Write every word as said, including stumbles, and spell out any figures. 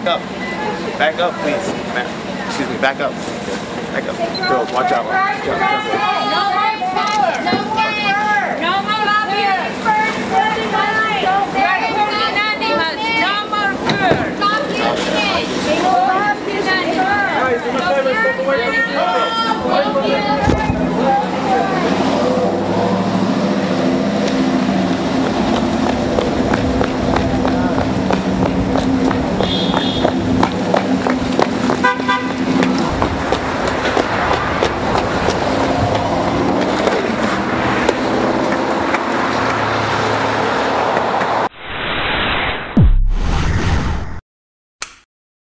back up. Back up, please. Back. Excuse me, back up. Back up. Girls, watch out. Jump, jump.